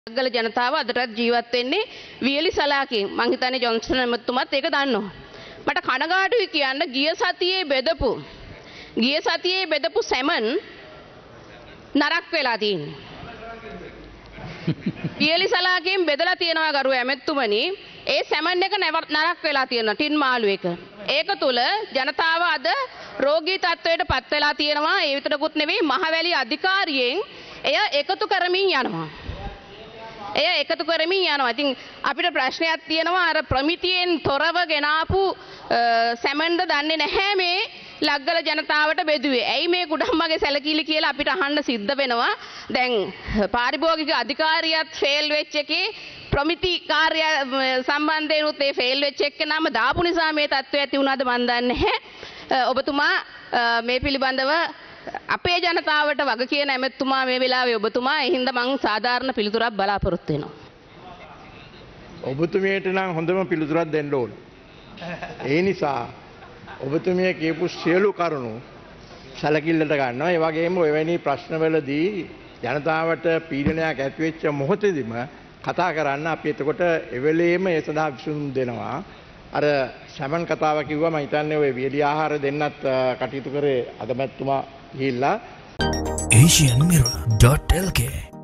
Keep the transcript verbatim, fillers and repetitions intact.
ගල ජනතාව අදටත් ජීවත් වෙන්නේ වියලි සලාකෙන්. මං හිතන්නේ ජොන්සන් මැතිතුමත් ඒක දන්නවා. මට කනගාටුයි කියන්න ගිය සතියේ බෙදපු ගිය සතියේ බෙදපු සැමන් නරක් වෙලා තියෙන්නේ. වියලි සලාකෙන් බෙදලා තියෙනවා ගරු ඇමැතිතුමනි. ඒ සැමන් එක නරක් වෙලා තියෙනවා ටින් මාළු එක. ඒක තුල ජනතාව අද රෝගී තත්වයට පත් වෙලා තියෙනවා. ඒ විතරකුත් නෙවෙයි මහවැලි අධිකාරියෙන් එය එකතු කරමින් යනවා. එය එකතු කරමින් යනවා. ඉතින් අපිට ප්‍රශ්නයක් තියෙනවා අර ප්‍රමිතියෙන් තොරව ගෙනාපු සැමන්ද දන්නේ නැහැ මේ ලග්ගල ජනතාවට බෙදුවේ. ඇයි මේ කුඩම්මගේ සැලකිලි කියලා අපිට අහන්න සිද්ධ වෙනවා. දැන් පාරිභෝගික අධිකාරියත් ෆේල් වෙච්ච එකේ ප්‍රමිති කාර්ය සම්බන්ධයෙන් උත් ඒ ෆේල් වෙච්ච එක නම දාපු නිසා මේ තත්ත්වය ඇති වුණාද මන් දන්නේ නැහැ. ඔබතුමා මේ පිළිබඳව අපේ ජනතාවට වග කියන ඇමැතිතුමා මේ වෙලාවේ ඔබතුමා ඒ හින්දා මං සාධාරණ පිළිතුරක් බලාපොරොත්තු වෙනවා. ඔබතුමියට නම් හොඳම පිළිතුරක් දෙන්න ඕන. ඒ නිසා ඔබතුමිය කියපු සියලු කරුණු සැලකිල්ලට ගන්නවා. ඒ වගේම එවැනි ප්‍රශ්නවලදී ජනතාවට පීඩනයක් ඇති වෙච්ච මොහොතේදීම කතා කරන්න අපි එතකොට එවෙලේම ඒ සඳහා විසඳුම් දෙනවා. අර සැමන් කතාව කිව්වා මම හිතන්නේ ඔය වියලි ආහාර දෙන්නත් කටයුතු කරේ අගමැතිතුමා ගිහිල්ලා asian mirror dot l k